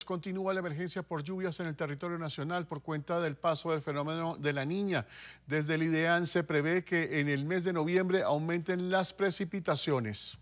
Continúa la emergencia por lluvias en el territorio nacional por cuenta del paso del fenómeno de la Niña. Desde el IDEAN se prevé que en el mes de noviembre aumenten las precipitaciones.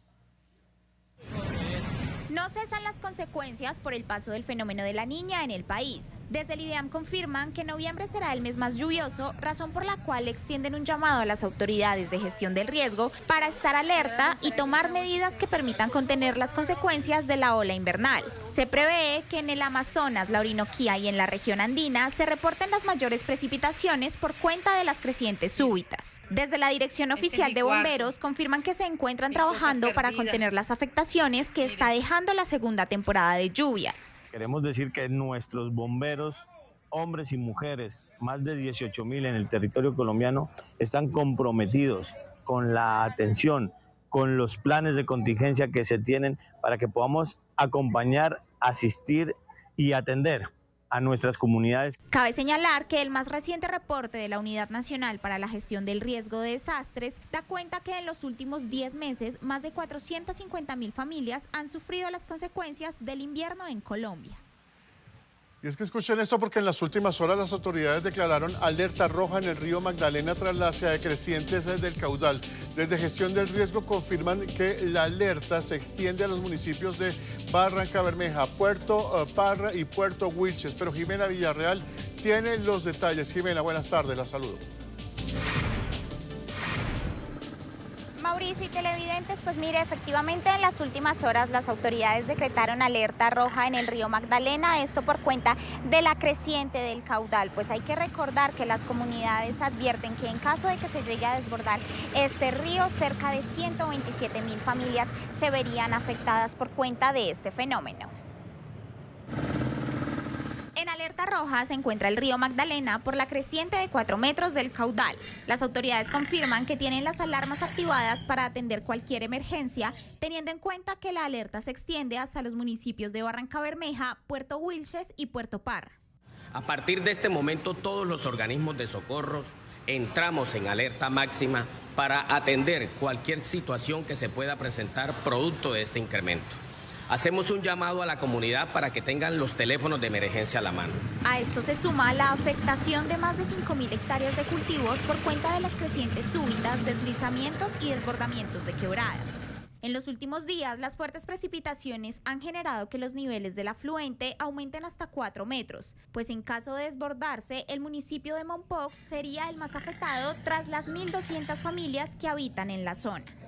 No cesan las consecuencias por el paso del fenómeno de la Niña en el país. Desde el IDEAM confirman que noviembre será el mes más lluvioso, razón por la cual extienden un llamado a las autoridades de gestión del riesgo para estar alerta y tomar medidas que permitan contener las consecuencias de la ola invernal. Se prevé que en el Amazonas, la Orinoquía y en la región andina se reporten las mayores precipitaciones por cuenta de las crecientes súbitas. Desde la Dirección Oficial de Bomberos confirman que se encuentran trabajando para contener las afectaciones que está dejando la segunda temporada de lluvias. Queremos decir que nuestros bomberos, hombres y mujeres, más de 18.000 en el territorio colombiano, están comprometidos con la atención, con los planes de contingencia que se tienen para que podamos acompañar, asistir y atender a nuestras comunidades. Cabe señalar que el más reciente reporte de la Unidad Nacional para la Gestión del Riesgo de Desastres da cuenta que en los últimos 10 meses más de 450.000 familias han sufrido las consecuencias del invierno en Colombia. Y es que escuchen esto porque en las últimas horas las autoridades declararon alerta roja en el río Magdalena tras las crecientes del caudal. Desde Gestión del Riesgo confirman que la alerta se extiende a los municipios de Barrancabermeja, Puerto Parra y Puerto Wilches. Pero Jimena Villarreal tiene los detalles. Jimena, buenas tardes, la saludo. Mauricio y televidentes, pues mire, efectivamente en las últimas horas las autoridades decretaron alerta roja en el río Magdalena, esto por cuenta de la creciente del caudal. Pues hay que recordar que las comunidades advierten que en caso de que se llegue a desbordar este río, cerca de 127.000 familias se verían afectadas por cuenta de este fenómeno. En alerta roja se encuentra el río Magdalena por la creciente de 4 metros del caudal. Las autoridades confirman que tienen las alarmas activadas para atender cualquier emergencia, teniendo en cuenta que la alerta se extiende hasta los municipios de Barrancabermeja, Puerto Wilches y Puerto Parra. A partir de este momento, todos los organismos de socorros entramos en alerta máxima para atender cualquier situación que se pueda presentar producto de este incremento. Hacemos un llamado a la comunidad para que tengan los teléfonos de emergencia a la mano. A esto se suma la afectación de más de 5.000 hectáreas de cultivos por cuenta de las crecientes súbitas, deslizamientos y desbordamientos de quebradas. En los últimos días, las fuertes precipitaciones han generado que los niveles del afluente aumenten hasta 4 metros, pues en caso de desbordarse, el municipio de Mompox sería el más afectado tras las 1.200 familias que habitan en la zona.